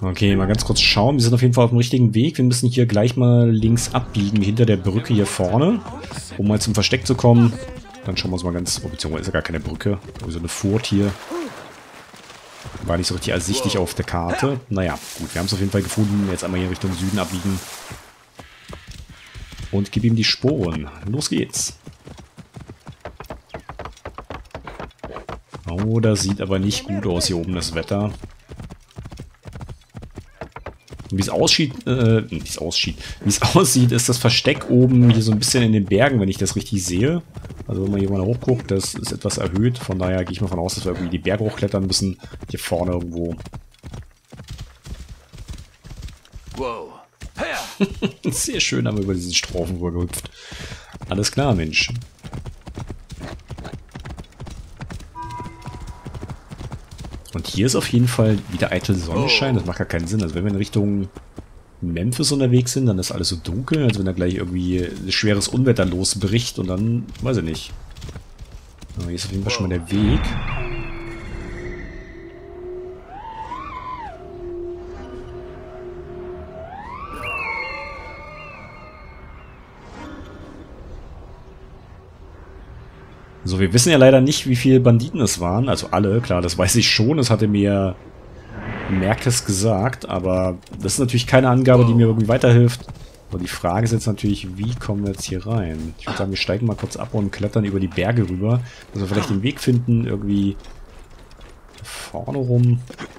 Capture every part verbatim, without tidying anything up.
Okay, mal ganz kurz schauen. Wir sind auf jeden Fall auf dem richtigen Weg. Wir müssen hier gleich mal links abbiegen, hinter der Brücke hier vorne, um mal zum Versteck zu kommen. Dann schauen wir uns mal ganz... Oh, beziehungsweise ist ja gar keine Brücke. So eine Furt hier. War nicht so richtig ersichtlich auf der Karte. Naja, gut, wir haben es auf jeden Fall gefunden. Jetzt einmal hier Richtung Süden abbiegen. Und gib ihm die Sporen. Los geht's. Oh, das sieht aber nicht gut aus hier oben, das Wetter. Wie es aussieht, äh, wie es aussieht, wie es aussieht, ist das Versteck oben hier so ein bisschen in den Bergen, wenn ich das richtig sehe. Also wenn man hier mal hochguckt, das ist etwas erhöht. Von daher gehe ich mal von aus, dass wir irgendwie die Berge hochklettern müssen. Hier vorne irgendwo. Wow. Sehr schön haben wir über diesen Strophen rübergehüpft. Alles klar, Mensch. Und hier ist auf jeden Fall wieder eitel Sonnenschein. Das macht gar keinen Sinn. Also wenn wir in Richtung Memphis unterwegs sind, dann ist alles so dunkel, als wenn da gleich irgendwie ein schweres Unwetter losbricht und dann, weiß ich nicht. Aber hier ist auf jeden Fall schon mal der Weg. So, wir wissen ja leider nicht, wie viele Banditen es waren. Also alle, klar, das weiß ich schon. Das hatte mir Merkes gesagt. Aber das ist natürlich keine Angabe, die mir irgendwie weiterhilft. Aber die Frage ist jetzt natürlich, wie kommen wir jetzt hier rein? Ich würde sagen, wir steigen mal kurz ab und klettern über die Berge rüber. Dass wir vielleicht den Weg finden, irgendwie vorne rum.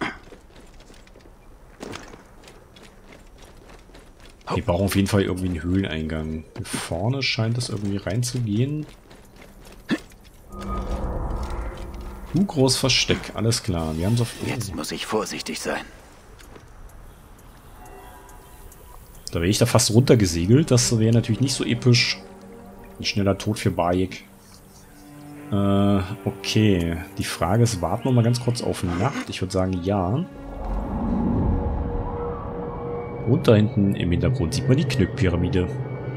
Wir brauchen auf jeden Fall irgendwie einen Höhleneingang. Hier vorne scheint es irgendwie reinzugehen. Du groß Versteck, alles klar. Wir haben so. Jetzt muss ich vorsichtig sein. Da wäre ich da fast runtergesegelt. Das wäre natürlich nicht so episch. Ein schneller Tod für Bayek. Äh, okay. Die Frage ist, warten wir mal ganz kurz auf Nacht. Ich würde sagen, ja. Und da hinten im Hintergrund sieht man die Knüppyramide.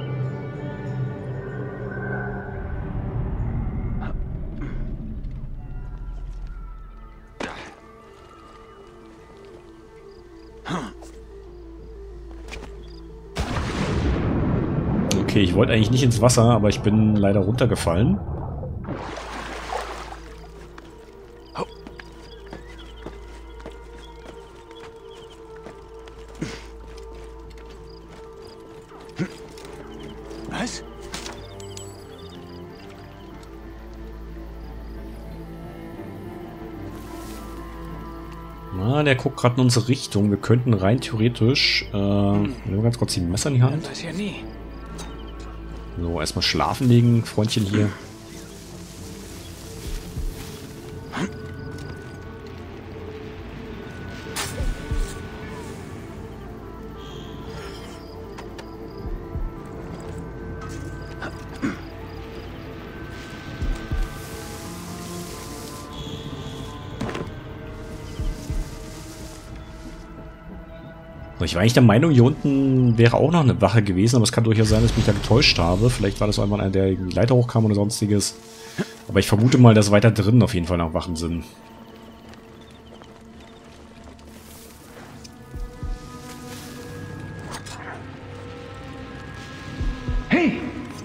Okay, ich wollte eigentlich nicht ins Wasser, aber ich bin leider runtergefallen. Was? Na, der guckt gerade in unsere Richtung. Wir könnten rein theoretisch... Äh, nehmen wir ganz kurz die Messer in die Hand. Man weiß ja nie. So, erstmal schlafen legen, Freundchen hier. Ich war eigentlich der Meinung, hier unten wäre auch noch eine Wache gewesen, aber es kann durchaus sein, dass ich mich da getäuscht habe. Vielleicht war das einfach einer, der die Leiter hochkam oder sonstiges. Aber ich vermute mal, dass weiter drin auf jeden Fall noch Wachen sind. Hey!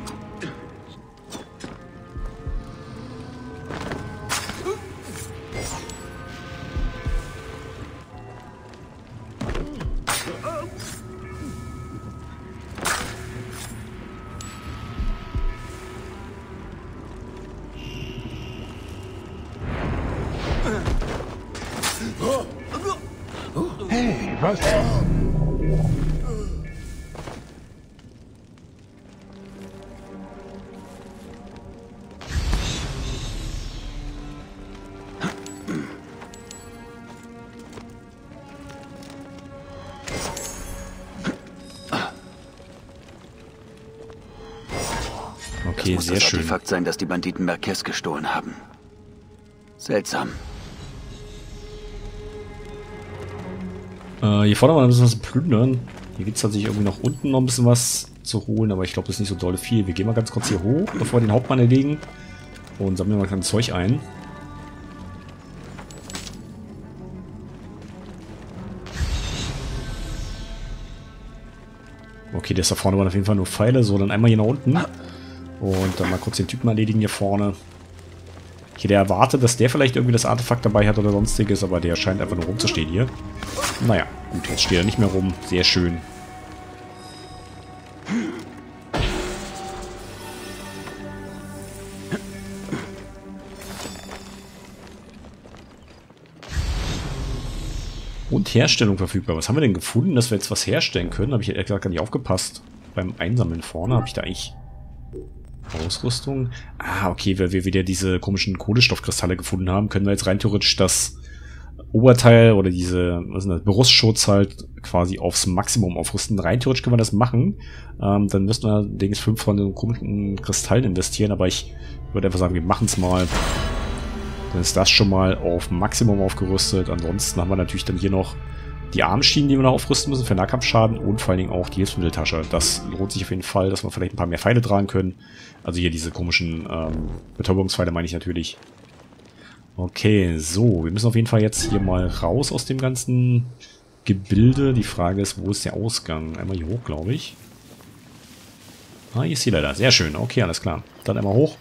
Hey, was? Okay, muss sehr das schön. Artefakt sein, das die Banditen Merkes gestohlen haben. Seltsam. Äh, hier vorne mal ein bisschen was plündern. Hier gibt es tatsächlich irgendwie noch unten noch ein bisschen was zu holen, aber ich glaube, das ist nicht so doll viel. Wir gehen mal ganz kurz hier hoch, bevor wir den Hauptmann erlegen. Und sammeln mal kein Zeug ein. Okay, das da vorne waren auf jeden Fall nur Pfeile. So, dann einmal hier nach unten. Und dann mal kurz den Typen erledigen hier vorne. Ich hätte erwartet, dass der vielleicht irgendwie das Artefakt dabei hat oder sonstiges, aber der scheint einfach nur rumzustehen hier. Naja, gut, jetzt steht er nicht mehr rum. Sehr schön. Und Herstellung verfügbar. Was haben wir denn gefunden, dass wir jetzt was herstellen können? Habe ich ehrlich gesagt gar nicht aufgepasst. Beim Einsammeln vorne habe ich da eigentlich Ausrüstung. Ah, okay, weil wir wieder diese komischen Kohlenstoffkristalle gefunden haben, können wir jetzt rein theoretisch das Oberteil oder diese, was ist das, Brustschutz halt quasi aufs Maximum aufrüsten. Rein theoretisch können wir das machen. Ähm, dann müssen wir allerdings fünf von den komischen Kristallen investieren, aber ich würde einfach sagen, wir machen es mal. Dann ist das schon mal auf Maximum aufgerüstet. Ansonsten haben wir natürlich dann hier noch die Armschienen, die wir noch aufrüsten müssen für Nahkampfschaden und vor allen Dingen auch die Hilfsmitteltasche. Das lohnt sich auf jeden Fall, dass wir vielleicht ein paar mehr Pfeile tragen können. Also hier diese komischen ähm, Betäubungspfeile meine ich natürlich. Okay, so. Wir müssen auf jeden Fall jetzt hier mal raus aus dem ganzen Gebilde. Die Frage ist, wo ist der Ausgang? Einmal hier hoch, glaube ich. Ah, hier ist die Leiter. Sehr schön. Okay, alles klar. Dann einmal hoch.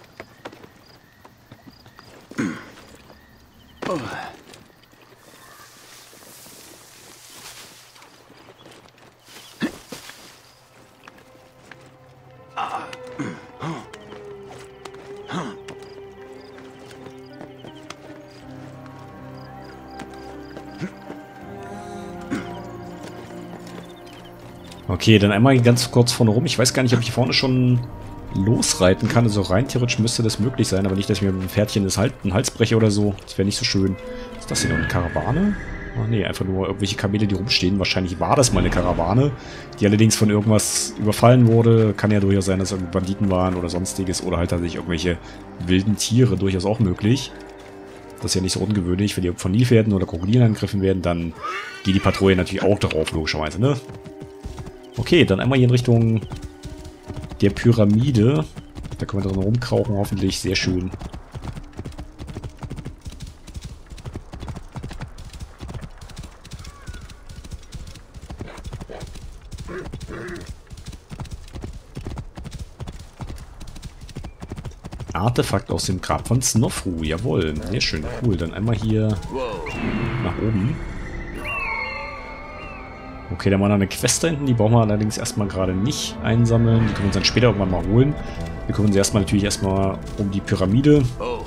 Okay, dann einmal ganz kurz vorne rum. Ich weiß gar nicht, ob ich hier vorne schon losreiten kann. Also rein theoretisch müsste das möglich sein, aber nicht, dass ich mir mit dem Pferdchen das Hals, den Hals breche oder so. Das wäre nicht so schön. Ist das hier noch eine Karawane? Ach nee, einfach nur irgendwelche Kamele, die rumstehen. Wahrscheinlich war das mal eine Karawane, die allerdings von irgendwas überfallen wurde. Kann ja durchaus sein, dass es irgendwie Banditen waren oder sonstiges. Oder halt tatsächlich irgendwelche wilden Tiere. Durchaus auch möglich. Das ist ja nicht so ungewöhnlich. Wenn die von Nilpferden oder Krokodilen angegriffen werden, dann geht die Patrouille natürlich auch darauf, logischerweise, ne? Okay, dann einmal hier in Richtung der Pyramide. Da können wir drin rumkrauchen, hoffentlich. Sehr schön. Artefakt aus dem Grab von Snofru. Jawohl, sehr schön, cool. Dann einmal hier nach oben. Okay, da war noch eine Quest da hinten, die brauchen wir allerdings erstmal gerade nicht einsammeln. Die können wir uns dann später irgendwann mal holen. Wir kümmern uns erstmal natürlich erstmal um die Pyramide.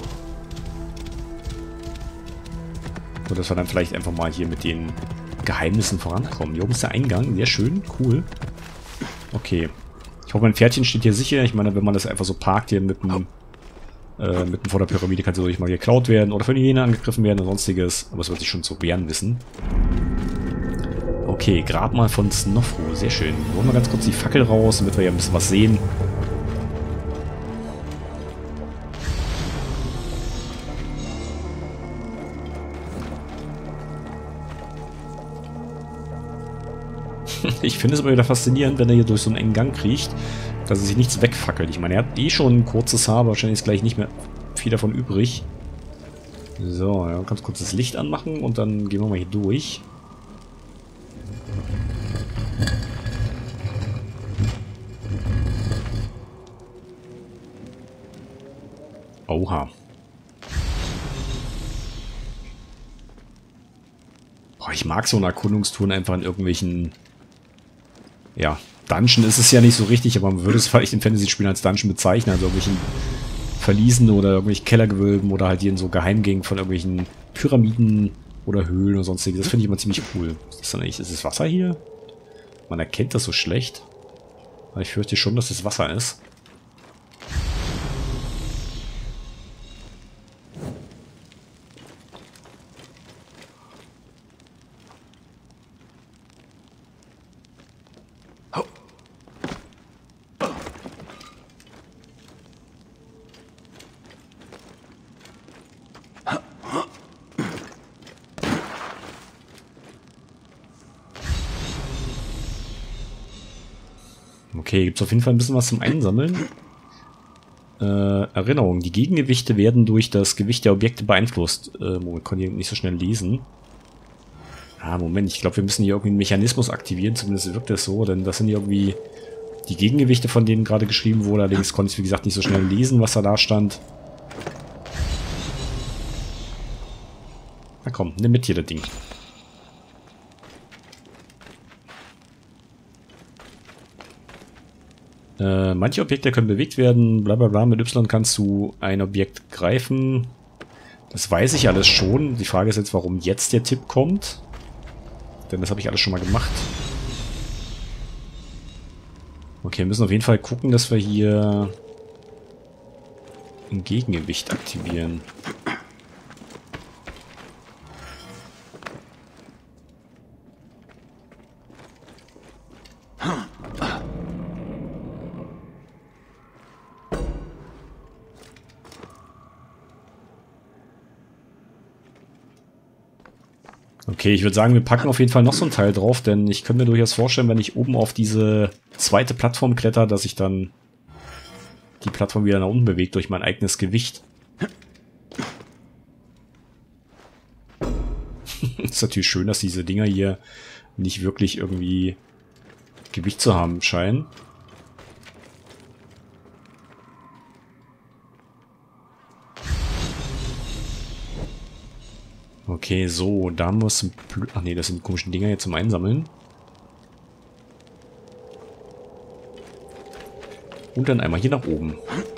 So, dass wir dann vielleicht einfach mal hier mit den Geheimnissen vorankommen. Hier oben ist der Eingang, sehr schön, cool. Okay. Ich hoffe, mein Pferdchen steht hier sicher. Ich meine, wenn man das einfach so parkt hier mitten, äh, mitten vor der Pyramide, kann es natürlich mal geklaut werden oder von Hyänen angegriffen werden und sonstiges. Aber es wird sich schon zu wehren wissen. Okay, Grabmal von Snofru. Sehr schön. Holen wir ganz kurz die Fackel raus, damit wir ja ein bisschen was sehen. Ich finde es aber wieder faszinierend, wenn er hier durch so einen engen Gang kriecht, dass er sich nichts wegfackelt. Ich meine, er hat eh schon ein kurzes Haar, wahrscheinlich ist gleich nicht mehr viel davon übrig. So, ja, ganz kurz das Licht anmachen und dann gehen wir mal hier durch. Oha. Boah, ich mag so eine Erkundungstouren einfach in irgendwelchen... Ja, Dungeon ist es ja nicht so richtig, aber man würde es vielleicht in Fantasy-Spielen als Dungeon bezeichnen. Also irgendwelchen Verliesen oder irgendwelchen Kellergewölben oder halt hier in so Geheimgängen von irgendwelchen Pyramiden oder Höhlen oder sonstiges. Das finde ich immer ziemlich cool. Ist das dann eigentlich... Ist es Wasser hier? Man erkennt das so schlecht. Aber ich fürchte schon, dass es Wasser ist. Okay, gibt es auf jeden Fall ein bisschen was zum Einsammeln. Äh, Erinnerung. Die Gegengewichte werden durch das Gewicht der Objekte beeinflusst. Äh, Moment, kann ich nicht so schnell lesen. Ah, Moment, ich glaube, wir müssen hier irgendwie einen Mechanismus aktivieren, zumindest wirkt das so, denn das sind hier irgendwie die Gegengewichte, von denen gerade geschrieben wurde. Allerdings konnte ich, wie gesagt, nicht so schnell lesen, was da da stand. Na komm, nimm mit hier das Ding. Äh, manche Objekte können bewegt werden, bla bla bla. Mit Y kannst du ein Objekt greifen. Das weiß ich alles schon. Die Frage ist jetzt, warum jetzt der Tipp kommt. Denn das habe ich alles schon mal gemacht. Okay, wir müssen auf jeden Fall gucken, dass wir hier ein Gegengewicht aktivieren. Okay, ich würde sagen, wir packen auf jeden Fall noch so ein Teil drauf, denn ich könnte mir durchaus vorstellen, wenn ich oben auf diese zweite Plattform kletter, dass ich dann die Plattform wieder nach unten bewegt durch mein eigenes Gewicht. Ist natürlich schön, dass diese Dinger hier nicht wirklich irgendwie Gewicht zu haben scheinen. Okay, so, da muss ein... Ach nee, das sind die komischen Dinger jetzt zum Einsammeln. Und dann einmal hier nach oben.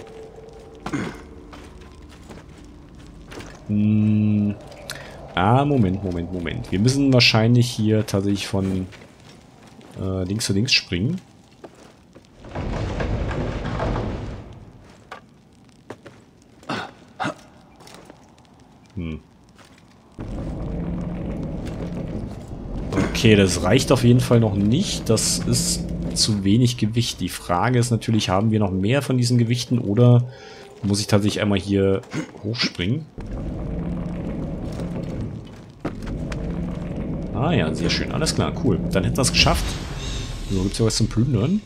Hm. Ah, Moment, Moment, Moment. Wir müssen wahrscheinlich hier tatsächlich von äh, links zu links springen. Hm. Okay, das reicht auf jeden Fall noch nicht. Das ist zu wenig Gewicht. Die Frage ist natürlich, haben wir noch mehr von diesen Gewichten oder muss ich tatsächlich einmal hier hochspringen? Ah ja, sehr schön. Alles klar, cool. Dann hätten wir es geschafft. So, gibt es ja was zum Plündern.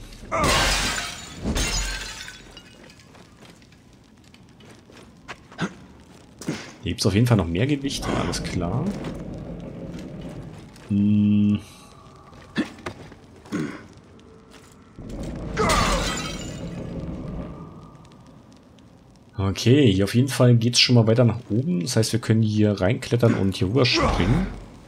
Hier gibt es auf jeden Fall noch mehr Gewichte. Alles klar. Hm. Okay, hier auf jeden Fall geht es schon mal weiter nach oben. Das heißt, wir können hier reinklettern und hier rüber springen.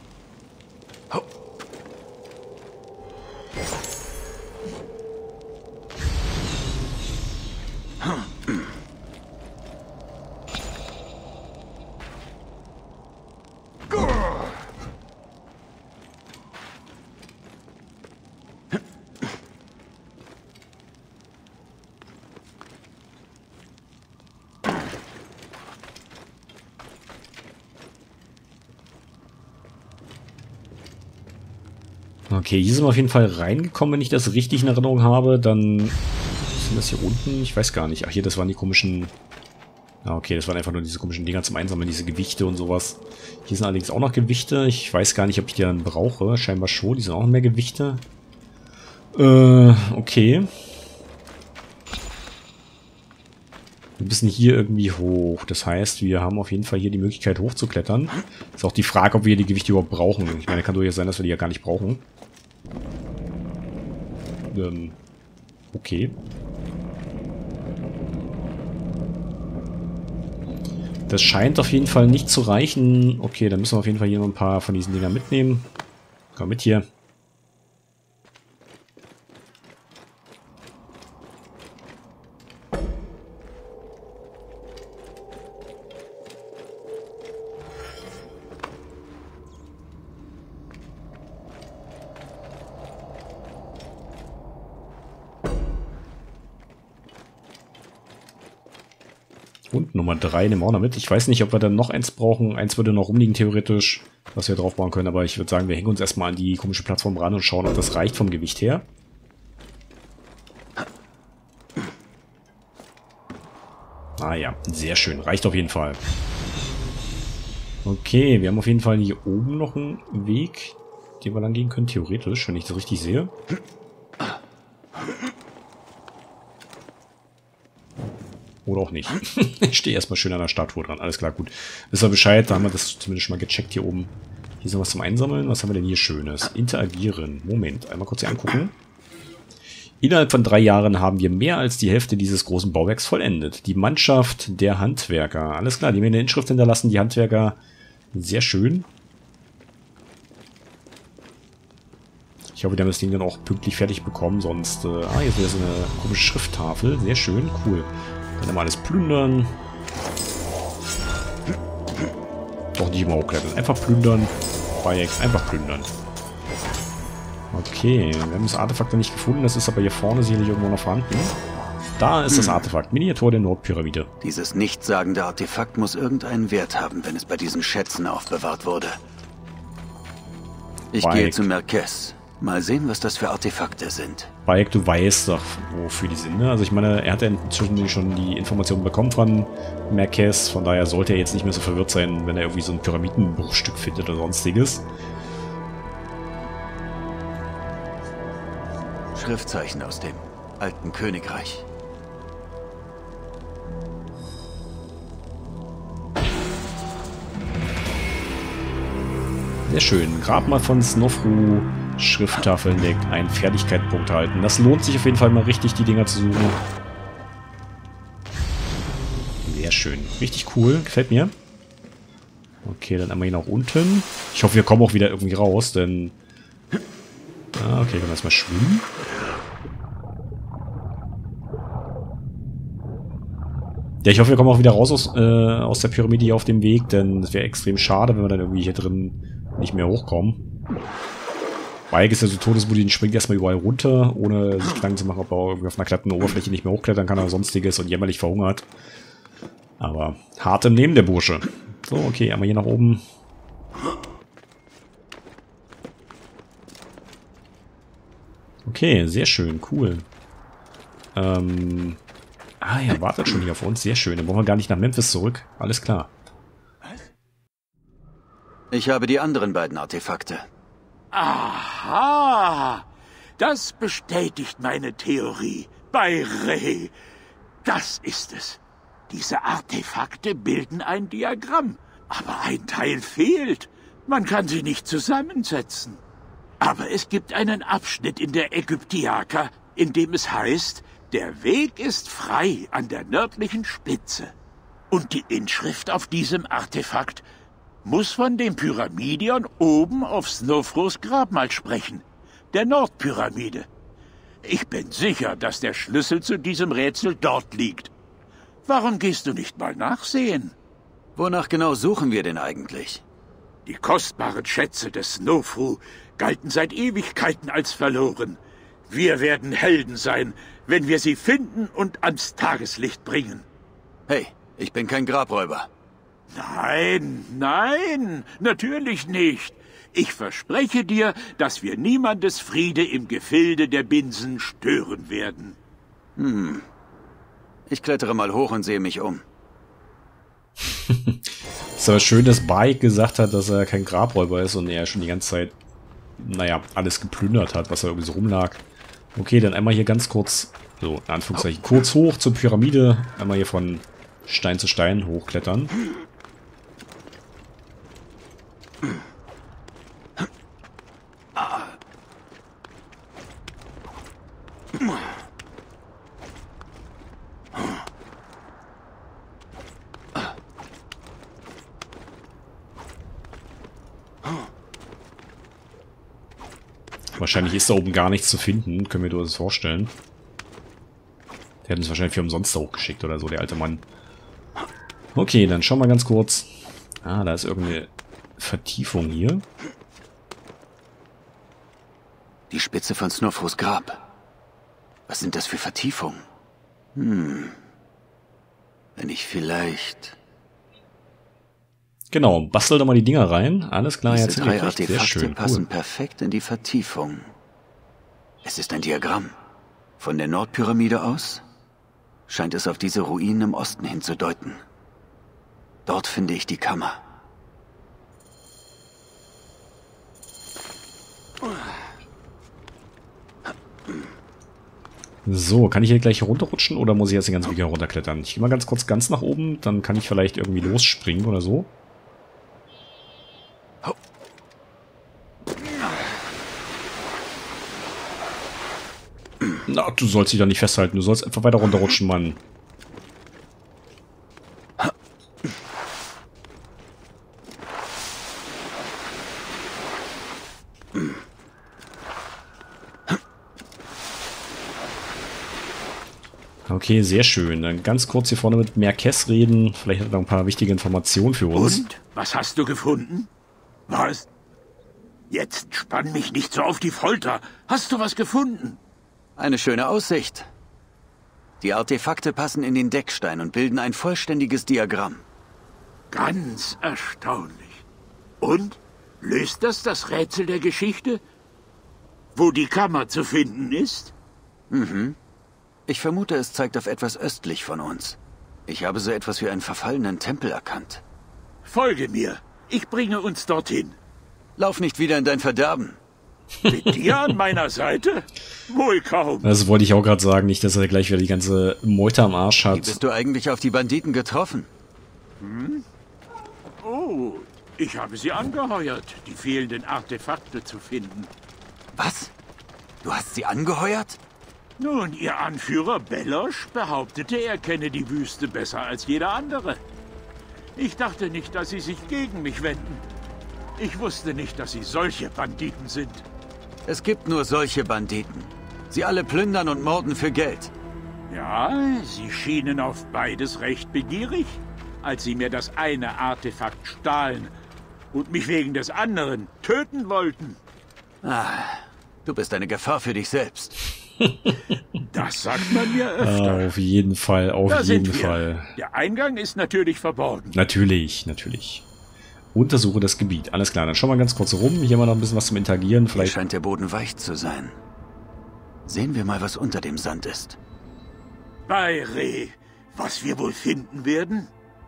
Okay, hier sind wir auf jeden Fall reingekommen, wenn ich das richtig in Erinnerung habe. Dann sind das hier unten. Ich weiß gar nicht. Ach, hier, das waren die komischen... Ah, okay, das waren einfach nur diese komischen Dinger zum Einsammeln, diese Gewichte und sowas. Hier sind allerdings auch noch Gewichte. Ich weiß gar nicht, ob ich die dann brauche. Scheinbar schon. Die sind auch mehr Gewichte. Äh, okay. Wir müssen hier irgendwie hoch. Das heißt, wir haben auf jeden Fall hier die Möglichkeit hochzuklettern. Ist auch die Frage, ob wir die Gewichte überhaupt brauchen. Ich meine, kann durchaus sein, dass wir die ja gar nicht brauchen. Ähm, okay. Das scheint auf jeden Fall nicht zu reichen. Okay, dann müssen wir auf jeden Fall hier noch ein paar von diesen Dingern mitnehmen. Komm mit hier. Und Nummer drei nehmen wir auch noch mit. Ich weiß nicht, ob wir dann noch eins brauchen. Eins würde noch rumliegen, theoretisch, was wir drauf bauen können. Aber ich würde sagen, wir hängen uns erstmal an die komische Plattform ran und schauen, ob das reicht vom Gewicht her. Ah ja, sehr schön. Reicht auf jeden Fall. Okay, wir haben auf jeden Fall hier oben noch einen Weg, den wir lang gehen können, theoretisch, wenn ich das richtig sehe. Oder auch nicht. Ich stehe erstmal schön an der Statue dran. Alles klar, gut. Wisst ihr Bescheid, da haben wir das zumindest schon mal gecheckt hier oben. Hier ist noch was zum Einsammeln. Was haben wir denn hier Schönes? Interagieren. Moment, einmal kurz hier angucken. Innerhalb von drei Jahren haben wir mehr als die Hälfte dieses großen Bauwerks vollendet. Die Mannschaft der Handwerker. Alles klar, die haben mir eine Inschrift hinterlassen. Die Handwerker, sehr schön. Ich hoffe, die haben das Ding dann auch pünktlich fertig bekommen. Sonst, äh, ah, hier ist wieder so eine komische Schrifttafel. Sehr schön, cool. Dann haben wir alles plündern. Doch nicht immer hochklettern. Einfach plündern. Bayek, einfach plündern. Okay, wir haben das Artefakt noch nicht gefunden. Das ist aber hier vorne sicherlich irgendwo noch vorhanden. Da ist das Artefakt. Miniatur der Nordpyramide. Dieses nichtssagende Artefakt muss irgendeinen Wert haben, wenn es bei diesen Schätzen aufbewahrt wurde. Ich Bayek. gehe zu Merkes. Mal sehen, was das für Artefakte sind. Bayek, du weißt doch, wofür die sind, ne? Also ich meine, er hat ja inzwischen schon die Informationen bekommen von Merkes. Von daher sollte er jetzt nicht mehr so verwirrt sein, wenn er irgendwie so ein Pyramidenbruchstück findet oder sonstiges. Schriftzeichen aus dem alten Königreich. Sehr schön. Grabmal von Snofru. Schrifttafeln entdeckt. Einen Fertigkeitspunkt halten. Das lohnt sich auf jeden Fall mal richtig, die Dinger zu suchen. Sehr schön. Richtig cool. Gefällt mir. Okay, dann einmal hier nach unten. Ich hoffe, wir kommen auch wieder irgendwie raus, denn... Ah, okay, können wir erstmal schwimmen. Ja, ich hoffe, wir kommen auch wieder raus aus, äh, aus der Pyramide hier auf dem Weg, denn es wäre extrem schade, wenn wir dann irgendwie hier drin nicht mehr hochkommen. Bayek ist ja so todesmutig und springt erstmal überall runter, ohne sich Gedanken zu machen, ob er irgendwie auf einer glatten Oberfläche nicht mehr hochklettern kann oder sonstiges und jämmerlich verhungert. Aber hart im Nehmen der Bursche. So, okay, einmal hier nach oben. Okay, sehr schön, cool. Ähm... Ah, er wartet schon hier auf uns. Sehr schön. Dann brauchen wir gar nicht nach Memphis zurück. Alles klar. Ich habe die anderen beiden Artefakte. Aha! Das bestätigt meine Theorie. Bei Reh. Das ist es. Diese Artefakte bilden ein Diagramm. Aber ein Teil fehlt. Man kann sie nicht zusammensetzen. Aber es gibt einen Abschnitt in der Ägyptiaka, in dem es heißt... Der Weg ist frei an der nördlichen Spitze. Und die Inschrift auf diesem Artefakt muss von dem Pyramidion oben auf Snofrus Grabmal sprechen, der Nordpyramide. Ich bin sicher, dass der Schlüssel zu diesem Rätsel dort liegt. Warum gehst du nicht mal nachsehen? Wonach genau suchen wir denn eigentlich? Die kostbaren Schätze des Snofru galten seit Ewigkeiten als verloren. Wir werden Helden sein, wenn wir sie finden und ans Tageslicht bringen. Hey, ich bin kein Grabräuber. Nein, nein, natürlich nicht. Ich verspreche dir, dass wir niemandes Friede im Gefilde der Binsen stören werden. Hm. Ich klettere mal hoch und sehe mich um. Ist aber schön, dass Bayek gesagt hat, dass er kein Grabräuber ist und er schon die ganze Zeit, naja, alles geplündert hat, was da irgendwie so rumlag. Okay, dann einmal hier ganz kurz, so in Anführungszeichen, kurz hoch zur Pyramide. Einmal hier von Stein zu Stein hochklettern. Wahrscheinlich ist da oben gar nichts zu finden, können wir uns das vorstellen. Der hat uns wahrscheinlich für umsonst hochgeschickt oder so, der alte Mann. Okay, dann schauen wir ganz kurz. Ah, da ist irgendeine Vertiefung hier. Die Spitze von Snofrus Grab. Was sind das für Vertiefungen? Hm. Wenn ich vielleicht... Genau, bastel doch mal die Dinger rein. Alles klar, Diese jetzt drei sehr Artefakte schön, passen cool. perfekt in die Vertiefung. Es ist ein Diagramm. Von der Nordpyramide aus scheint es auf diese Ruinen im Osten hinzudeuten. Dort finde ich die Kammer. So, kann ich hier gleich runterrutschen oder muss ich jetzt den ganzen Weg hier runterklettern? Ich gehe mal ganz kurz ganz nach oben, dann kann ich vielleicht irgendwie losspringen oder so. Na, du sollst dich doch nicht festhalten. Du sollst einfach weiter runterrutschen, Mann. Okay, sehr schön. Dann ganz kurz hier vorne mit Merkes reden. Vielleicht hat er noch ein paar wichtige Informationen für uns. Und? Was hast du gefunden? Was? Jetzt spann mich nicht so auf die Folter. Hast du was gefunden? Eine schöne Aussicht. Die Artefakte passen in den Deckstein und bilden ein vollständiges Diagramm. Ganz erstaunlich. Und? Löst das das Rätsel der Geschichte? Wo die Kammer zu finden ist? Mhm. Ich vermute, es zeigt auf etwas östlich von uns. Ich habe so etwas wie einen verfallenen Tempel erkannt. Folge mir. Ich bringe uns dorthin. Lauf nicht wieder in dein Verderben. Mit dir an meiner Seite? Wohl kaum. Das wollte ich auch gerade sagen. Nicht, dass er gleich wieder die ganze Meute am Arsch hat. Wie bist du eigentlich auf die Banditen getroffen? Hm? Oh, ich habe sie angeheuert, die fehlenden Artefakte zu finden. Was? Du hast sie angeheuert? Nun, ihr Anführer Belosch behauptete, er kenne die Wüste besser als jeder andere. Ich dachte nicht, dass sie sich gegen mich wenden. Ich wusste nicht, dass sie solche Banditen sind. Es gibt nur solche Banditen. Sie alle plündern und morden für Geld. Ja, sie schienen auf beides recht begierig, als sie mir das eine Artefakt stahlen und mich wegen des anderen töten wollten. Ah, du bist eine Gefahr für dich selbst. Das sagt man mir öfter. Ah, auf jeden Fall, auf Da jeden sind wir. Fall. Der Eingang ist natürlich verborgen. Natürlich, natürlich. Untersuche das Gebiet. Alles klar, dann schauen wir ganz kurz rum. Hier haben wir noch ein bisschen was zum Interagieren. Hier Vielleicht. scheint der Boden weich zu sein. Sehen wir mal, was unter dem Sand ist. Bei Reh, was wir wohl finden werden?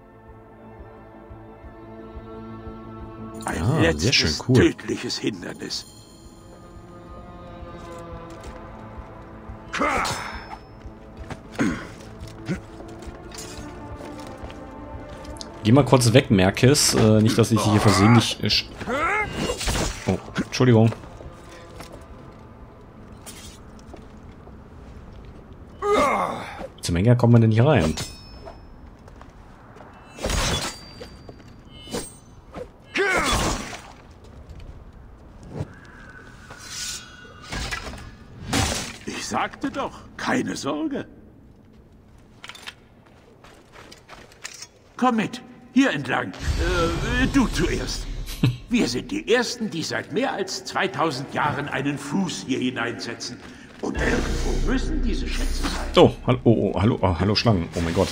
Ein Ah, letztes sehr schön, cool. tödliches Hindernis. Geh mal kurz weg, Merkes. Äh, nicht, dass ich hier versehentlich... Äh, sch- oh, Entschuldigung. Zum Henker kommt man denn hier rein? Ich sagte doch, keine Sorge. Komm mit, hier entlang. Äh, du zuerst. Wir sind die Ersten, die seit mehr als zweitausend Jahren einen Fuß hier hineinsetzen. Und irgendwo müssen diese Schätze sein. Oh, hallo, oh, oh, hallo, oh, hallo Schlangen. Oh mein Gott.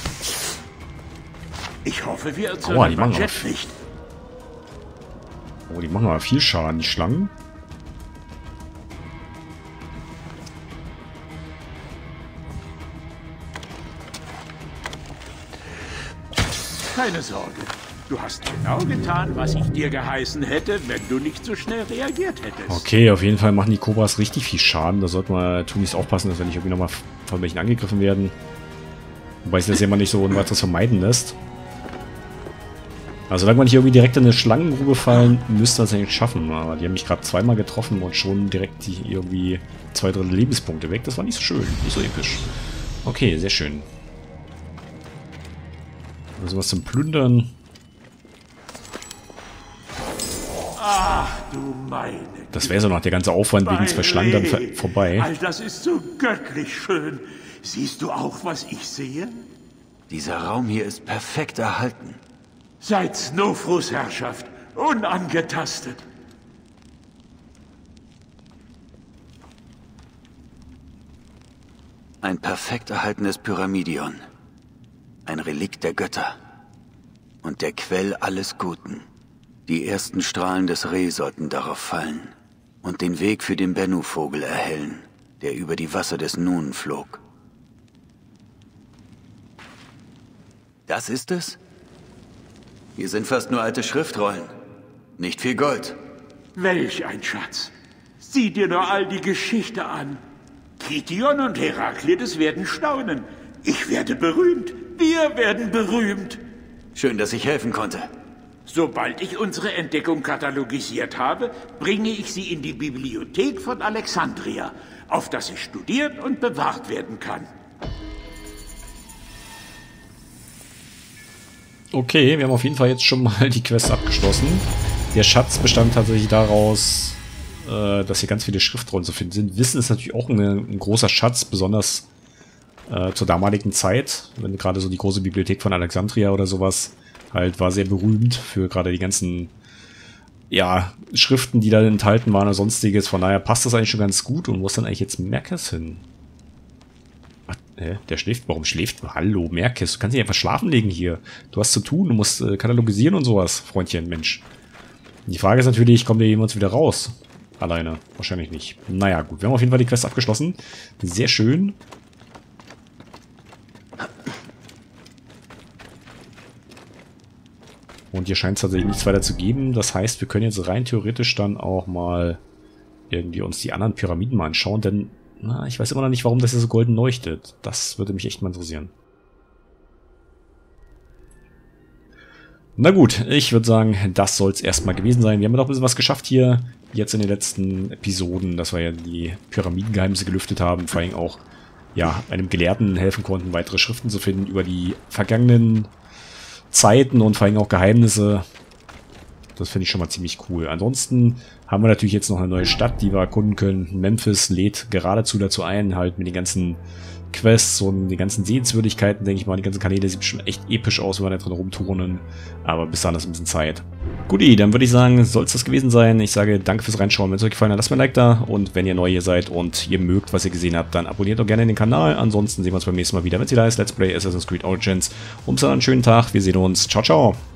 Ich hoffe, wir Aua, erzürnen die machen Budget auf. nicht. Oh, die machen aber viel Schaden, die Schlangen. Keine Sorge. Du hast genau getan, was ich dir geheißen hätte, wenn du nicht so schnell reagiert hättest. Okay, auf jeden Fall machen die Kobras richtig viel Schaden. Da sollte man tunlichst aufpassen, dass wir nicht irgendwie nochmal von welchen angegriffen werden. Wobei sich das ja immer nicht so ohne weiteres vermeiden lässt. Also solange wir nicht irgendwie direkt in eine Schlangengrube fallen, müsste das eigentlich schaffen. Aber die haben mich gerade zweimal getroffen und schon direkt die irgendwie zwei Drittel Lebenspunkte weg. Das war nicht so schön, nicht so episch. Okay, sehr schön. Also was zum Plündern. Ach du meine Das wäre so noch der ganze Aufwand wegen zwei Schlangen dann ver- vorbei. All das ist so göttlich schön. Siehst du auch, was ich sehe? Dieser Raum hier ist perfekt erhalten. Seit Snofrus Herrschaft unangetastet. Ein perfekt erhaltenes Pyramidion. Ein Relikt der Götter. Und der Quell alles Guten. Die ersten Strahlen des Re sollten darauf fallen und den Weg für den Bennu-Vogel erhellen, der über die Wasser des Nun flog. Das ist es? Hier sind fast nur alte Schriftrollen. Nicht viel Gold. Welch ein Schatz. Sieh dir nur all die Geschichte an. Kition und Heraklides werden staunen. Ich werde berühmt. Wir werden berühmt. Schön, dass ich helfen konnte. Sobald ich unsere Entdeckung katalogisiert habe, bringe ich sie in die Bibliothek von Alexandria. auf das ich studiert und bewahrt werden kann. Okay, wir haben auf jeden Fall jetzt schon mal die Quest abgeschlossen. Der Schatz bestand tatsächlich daraus, äh, dass hier ganz viele Schriftrollen zu finden sind. Wissen ist natürlich auch eine, ein großer Schatz, besonders äh, zur damaligen Zeit. Wenn gerade so die große Bibliothek von Alexandria oder sowas halt war sehr berühmt für gerade die ganzen ja, Schriften, die da enthalten waren oder sonstiges. Von daher passt das eigentlich schon ganz gut. Und wo ist dann eigentlich jetzt Merkes hin? Ach, hä? Der schläft. Warum schläft? Hallo, Merkes. Du kannst dich einfach schlafen legen hier. Du hast zu tun. Du musst äh, katalogisieren und sowas, Freundchen, Mensch. Die Frage ist natürlich, kommt der jemals wieder raus? Alleine? Wahrscheinlich nicht. Naja, gut. Wir haben auf jeden Fall die Quest abgeschlossen. Sehr schön. Und hier scheint es tatsächlich nichts weiter zu geben. Das heißt, wir können jetzt rein theoretisch dann auch mal irgendwie uns die anderen Pyramiden mal anschauen. Denn na, ich weiß immer noch nicht, warum das hier so golden leuchtet. Das würde mich echt mal interessieren. Na gut, ich würde sagen, das soll es erstmal gewesen sein. Wir haben ja noch ein bisschen was geschafft hier, jetzt in den letzten Episoden, dass wir ja die Pyramidengeheimnisse gelüftet haben. Vor allem auch ja, einem Gelehrten helfen konnten, weitere Schriften zu finden über die vergangenen Zeiten und vor allem auch Geheimnisse. Das finde ich schon mal ziemlich cool. Ansonsten haben wir natürlich jetzt noch eine neue Stadt, die wir erkunden können. Memphis lädt geradezu dazu ein, halt mit den ganzen Quests und den ganzen Sehenswürdigkeiten, denke ich mal. Die ganzen Kanäle sieht schon echt episch aus, wenn wir da drin rumturnen. Aber bis dahin ist ein bisschen Zeit. Guti, dann würde ich sagen, soll es das gewesen sein. Ich sage danke fürs Reinschauen. Wenn es euch gefallen hat, lasst mir ein Like da. Und wenn ihr neu hier seid und ihr mögt, was ihr gesehen habt, dann abonniert doch gerne den Kanal. Ansonsten sehen wir uns beim nächsten Mal wieder, wenn es wieder heißt Let's Play Assassin's Creed Origins. Und bis dann einen schönen Tag. Wir sehen uns. Ciao, ciao.